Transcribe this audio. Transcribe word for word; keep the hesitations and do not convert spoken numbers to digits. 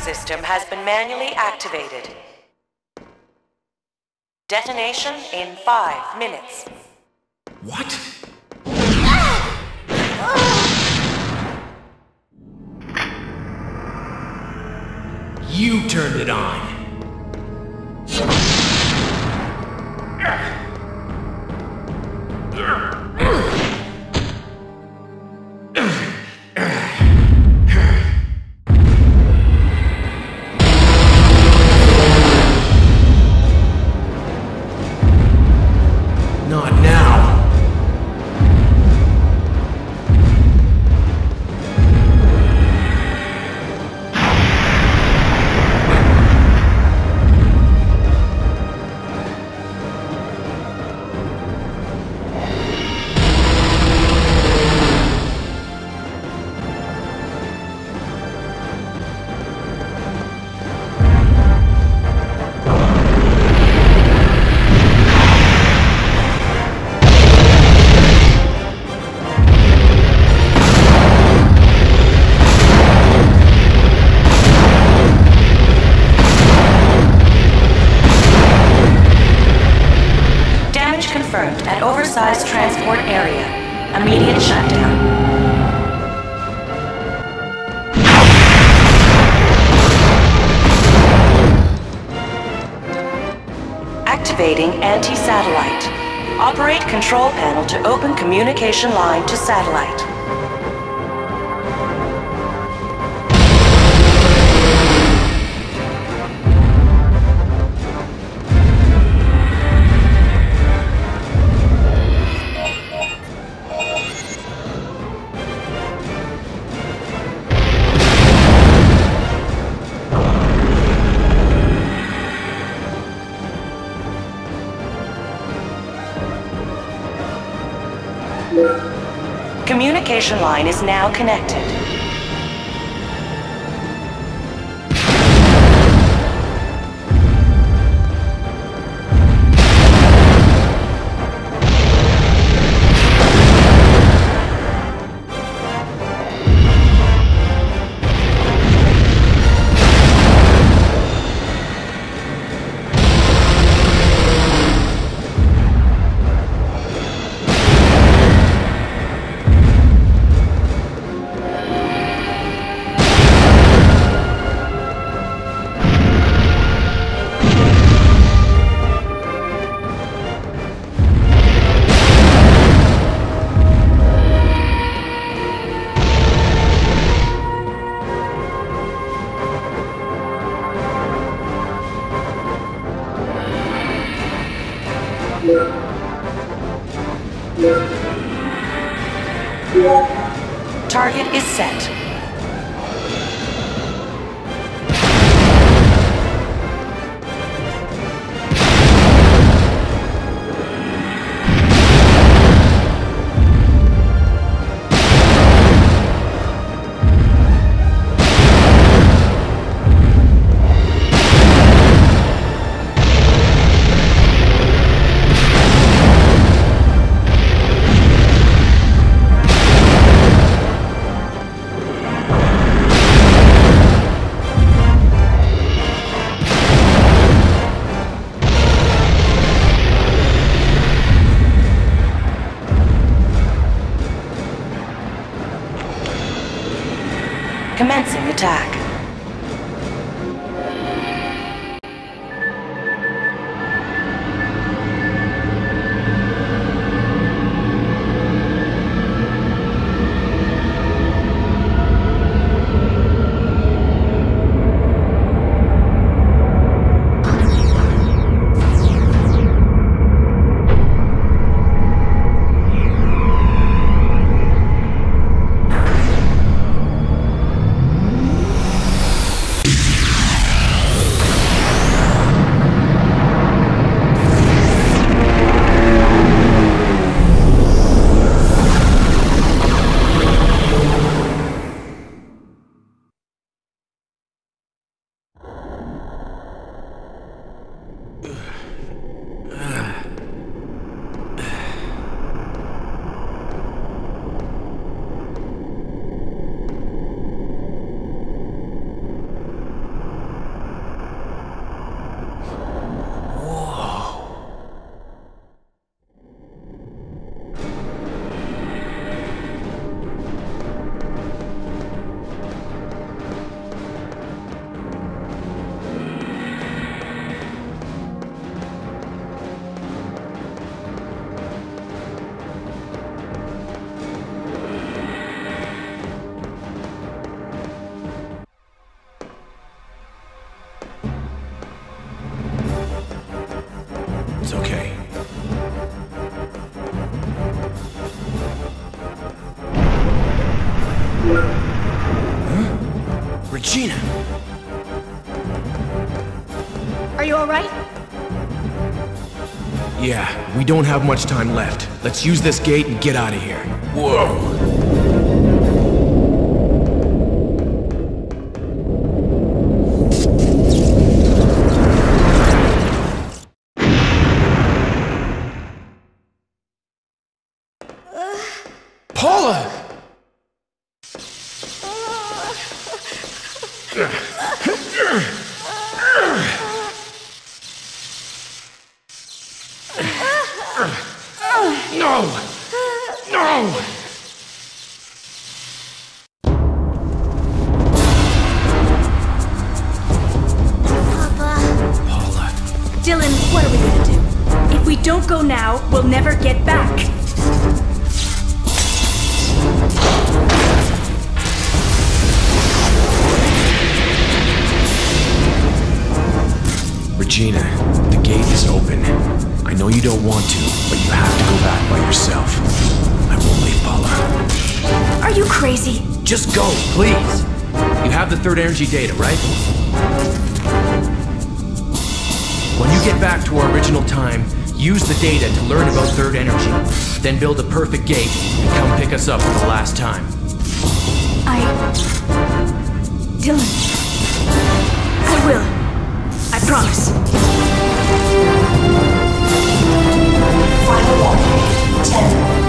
system has been manually activated. Detonation in five minutes. What? You turned it on. Not now. An oversized transport area. Immediate shutdown. Activating anti-satellite. Operate control panel to open communication line to satellite. Communication line is now connected. Target is set. Commencing attack. Huh? Regina! Are you alright? Yeah, we don't have much time left. Let's use this gate and get out of here. Whoa! Paula! No! No! Papa. Paula. Dylan, what are we gonna do? If we don't go now, we'll never get back. Regina, the gate is open. I know you don't want to, but you have to go back by yourself. I won't leave Paula. Are you crazy? Just go, please. You have the third energy data, right? When you get back to our original time, use the data to learn about third energy. Then build a perfect gate and come pick us up for the last time. I... Dylan. I will. I promise. Final warning. ten,